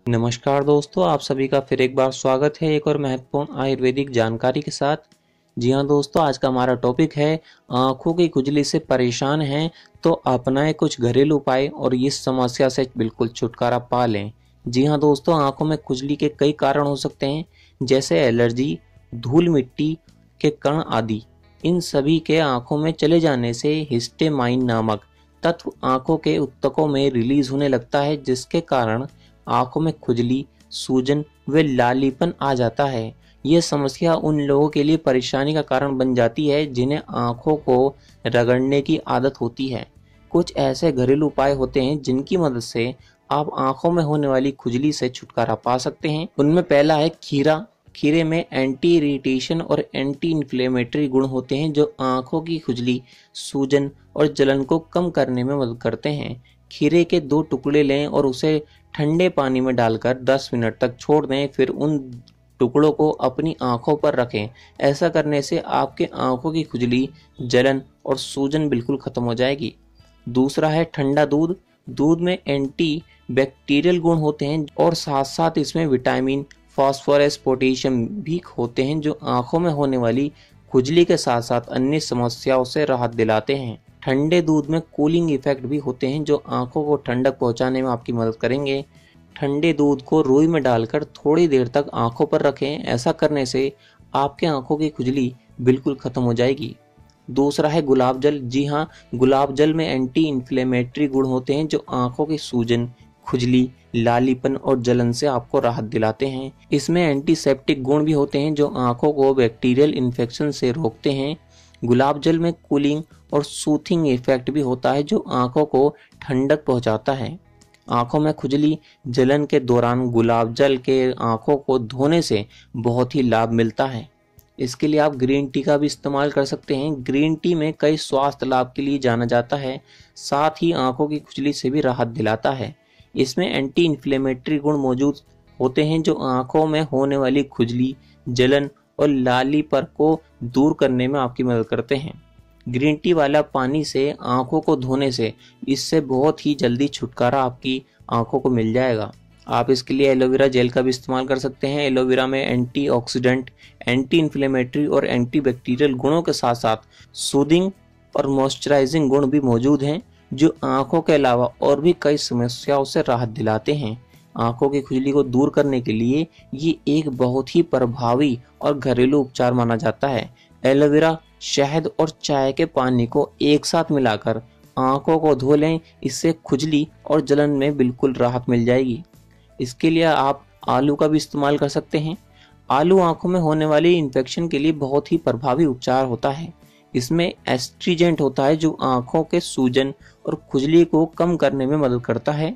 नमस्कार दोस्तों, आप सभी का फिर एक बार स्वागत है एक और महत्वपूर्ण आयुर्वेदिक जानकारी के साथ। जी हाँ दोस्तों, आज का हमारा टॉपिक है आंखों की खुजली से परेशान हैं तो अपनाएं कुछ घरेलू उपाय और इस समस्या से बिल्कुल छुटकारा पा लें। जी हाँ दोस्तों, आंखों में खुजली के कई कारण हो सकते हैं, जैसे एलर्जी, धूल मिट्टी के कण आदि। इन सभी के आंखों में चले जाने से हिस्टेमाइन नामक तत्व आंखों के ऊतकों में रिलीज होने लगता है, जिसके कारण आंखों में खुजली, सूजन व लालीपन आ जाता है। यह समस्या उन लोगों के लिए परेशानी का कारण बन जाती है जिन्हें आंखों को रगड़ने की आदत होती है। कुछ ऐसे घरेलू उपाय होते हैं जिनकी मदद से आप आंखों में होने वाली खुजली से छुटकारा पा सकते हैं। उनमें पहला है खीरा। खीरे में एंटी इरिटेशन और एंटी इन्फ्लेमेटरी गुण होते हैं जो आंखों की खुजली, सूजन और जलन को कम करने में मदद करते हैं। खीरे के 2 टुकड़े लें और उसे ठंडे पानी में डालकर 10 मिनट तक छोड़ दें, फिर उन टुकड़ों को अपनी आंखों पर रखें। ऐसा करने से आपके आंखों की खुजली, जलन और सूजन बिल्कुल खत्म हो जाएगी। दूसरा है ठंडा दूध। दूध में एंटी बैक्टीरियल गुण होते हैं और साथ साथ इसमें विटामिन, फास्फोरस, पोटेशियम भी होते हैं जो आंखों में होने वाली खुजली के साथ साथ अन्य समस्याओं से राहत दिलाते हैं। ठंडे दूध में कूलिंग इफेक्ट भी होते हैं जो आंखों को ठंडक पहुंचाने में आपकी मदद करेंगे। ठंडे दूध को रुई में डालकर थोड़ी देर तक आंखों पर रखें। ऐसा करने से आपके आंखों की खुजली बिल्कुल खत्म हो जाएगी। दूसरा है गुलाब जल। जी हाँ, गुलाब जल में एंटी इन्फ्लेमेटरी गुण होते हैं जो आंखों की सूजन, खुजली, लालीपन और जलन से आपको राहत दिलाते हैं। इसमें एंटीसेप्टिक गुण भी होते हैं जो आंखों को बैक्टीरियल इन्फेक्शन से रोकते हैं। गुलाब जल में कूलिंग और सूथिंग इफेक्ट भी होता है जो आंखों को ठंडक पहुंचाता है। आंखों में खुजली, जलन के दौरान गुलाब जल के आंखों को धोने से बहुत ही लाभ मिलता है। इसके लिए आप ग्रीन टी का भी इस्तेमाल कर सकते हैं। ग्रीन टी में कई स्वास्थ्य लाभ के लिए जाना जाता है, साथ ही आंखों की खुजली से भी राहत दिलाता है। इसमें एंटी इन्फ्लेमेटरी गुण मौजूद होते हैं जो आंखों में होने वाली खुजली, जलन और लालीपन को दूर करने में आपकी मदद करते हैं। ग्रीन टी वाला पानी से आंखों को धोने से इससे बहुत ही जल्दी छुटकारा आपकी आंखों को मिल जाएगा। आप इसके लिए एलोवेरा जेल का भी इस्तेमाल कर सकते हैं। एलोवेरा में एंटीऑक्सीडेंट, एंटी इन्फ्लेमेटरी और एंटी बैक्टीरियल गुणों के साथ साथ सूदिंग और मॉइस्चराइजिंग गुण भी मौजूद हैं जो आंखों के अलावा और भी कई समस्याओं से राहत दिलाते हैं। आंखों की खुजली को दूर करने के लिए ये एक बहुत ही प्रभावी और घरेलू उपचार माना जाता है। एलोवेरा, शहद और चाय के पानी को एक साथ मिलाकर आंखों को धो लें। इससे खुजली और जलन में बिल्कुल राहत मिल जाएगी। इसके लिए आप आलू का भी इस्तेमाल कर सकते हैं। आलू आंखों में होने वाली इन्फेक्शन के लिए बहुत ही प्रभावी उपचार होता है। इसमें एस्ट्रीजेंट होता है जो आंखों के सूजन और खुजली को कम करने में मदद करता है।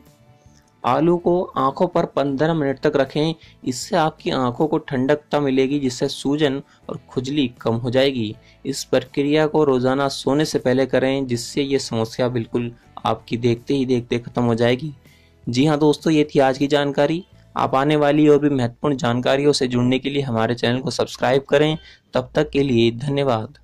आलू को आंखों पर 15 मिनट तक रखें। इससे आपकी आंखों को ठंडकता मिलेगी जिससे सूजन और खुजली कम हो जाएगी। इस प्रक्रिया को रोजाना सोने से पहले करें जिससे ये समस्या बिल्कुल आपकी देखते ही देखते खत्म हो जाएगी। जी हाँ दोस्तों, ये थी आज की जानकारी। आप आने वाली और भी महत्वपूर्ण जानकारियों से जुड़ने के लिए हमारे चैनल को सब्सक्राइब करें। तब तक के लिए धन्यवाद।